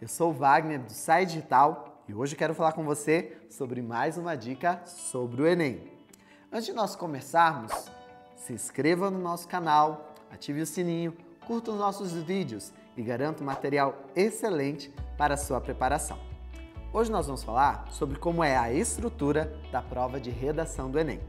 eu sou o Wagner do Sai Digital e hoje quero falar com você sobre mais uma dica sobre o Enem. Antes de nós começarmos, se inscreva no nosso canal, ative o sininho, curta os nossos vídeos e garanta um material excelente para a sua preparação. Hoje nós vamos falar sobre como é a estrutura da prova de redação do Enem.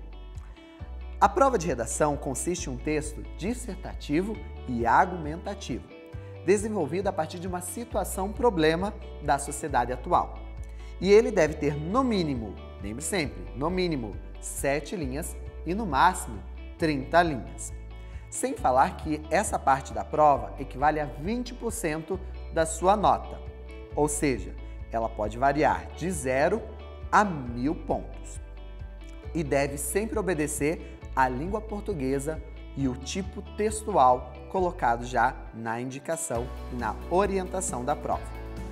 A prova de redação consiste em um texto dissertativo e argumentativo, desenvolvido a partir de uma situação-problema da sociedade atual. E ele deve ter no mínimo, lembre sempre, no mínimo 7 linhas e no máximo 30 linhas. Sem falar que essa parte da prova equivale a 20% da sua nota, ou seja, ela pode variar de 0 a 1000 pontos. E deve sempre obedecer à língua portuguesa e o tipo textual colocado já na indicação e na orientação da prova.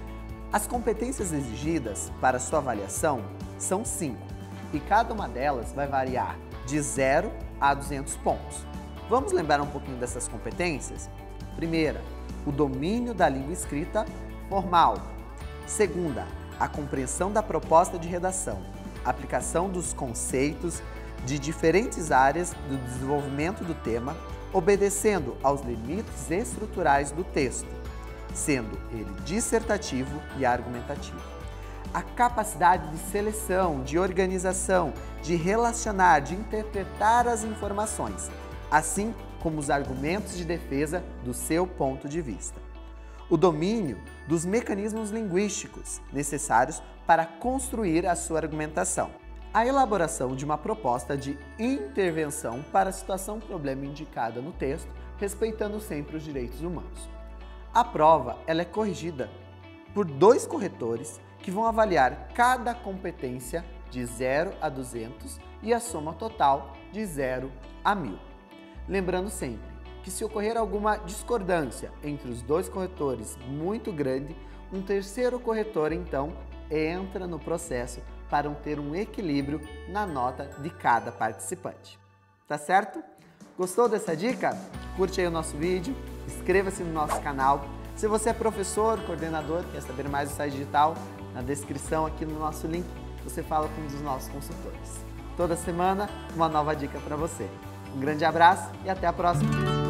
As competências exigidas para sua avaliação são 5 e cada uma delas vai variar de 0 a 200 pontos. Vamos lembrar um pouquinho dessas competências? Primeira, o domínio da língua escrita formal. Segunda, a compreensão da proposta de redação, aplicação dos conceitos de diferentes áreas do desenvolvimento do tema, obedecendo aos limites estruturais do texto, sendo ele dissertativo e argumentativo. A capacidade de seleção, de organização, de relacionar, de interpretar as informações, assim como os argumentos de defesa do seu ponto de vista. O domínio dos mecanismos linguísticos necessários para construir a sua argumentação. A elaboração de uma proposta de intervenção para a situação-problema indicada no texto, respeitando sempre os direitos humanos. A prova ela é corrigida por 2 corretores que vão avaliar cada competência de 0 a 200 e a soma total de 0 a 1000. Lembrando sempre que se ocorrer alguma discordância entre os 2 corretores muito grande, um terceiro corretor então entra no processo para ter um equilíbrio na nota de cada participante. Tá certo? Gostou dessa dica? Curte aí o nosso vídeo, inscreva-se no nosso canal. Se você é professor, coordenador, quer saber mais do Sai Digital, na descrição aqui no nosso link, você fala com um dos nossos consultores. Toda semana, uma nova dica para você. Um grande abraço e até a próxima!